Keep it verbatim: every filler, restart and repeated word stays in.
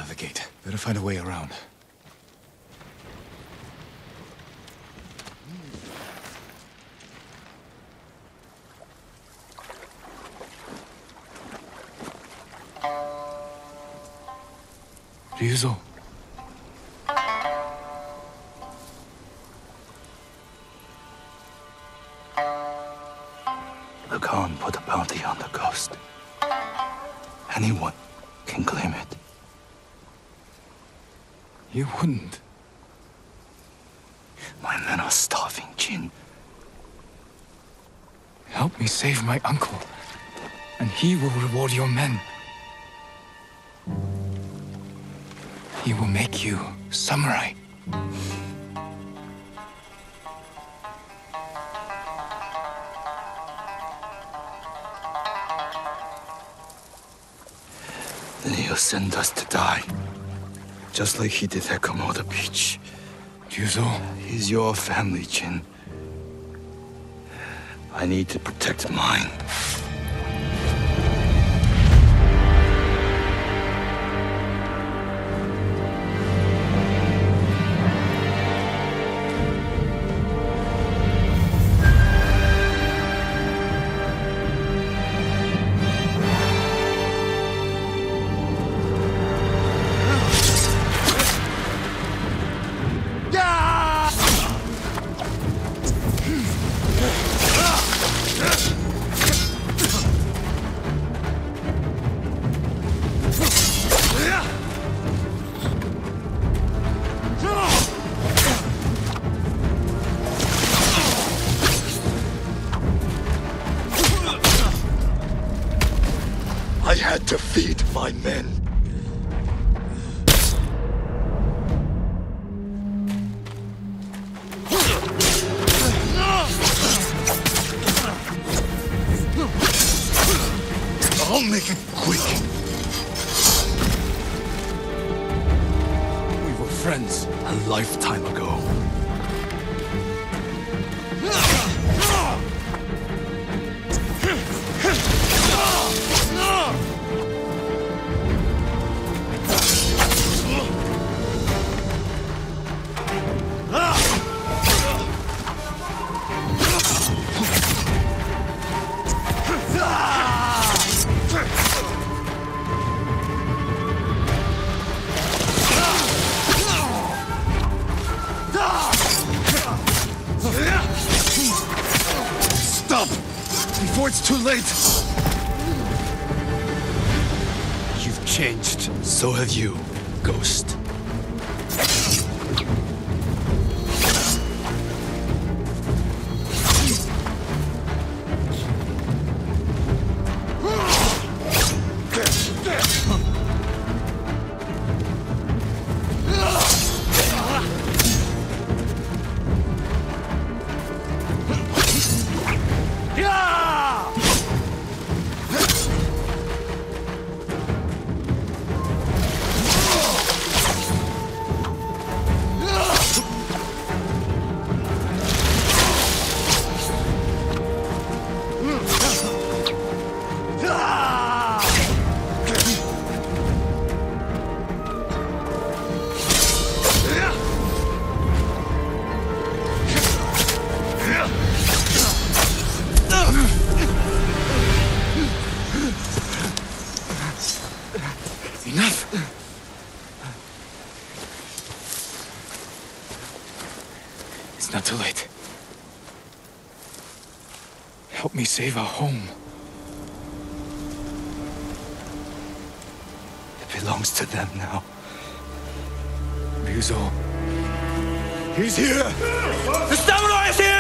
navigate. Better find a way around. Ryuzo. The Khan put a bounty on the ghost. Anyone can claim it. You wouldn't. My men are starving, Jin. Help me save my uncle, and he will reward your men. He will make you samurai. Then he'll send us to die. Just like he did at Komoda Beach. Ryuzo. He's your family, Jin. I need to protect mine. I had to feed my men. I'll make it quick. We were friends a lifetime ago. Stop! Before it's too late! You've changed. So have you, Ghost. Enough! It's not too late. Help me save our home. It belongs to them now. Ryuzo. He's here! The samurai is here!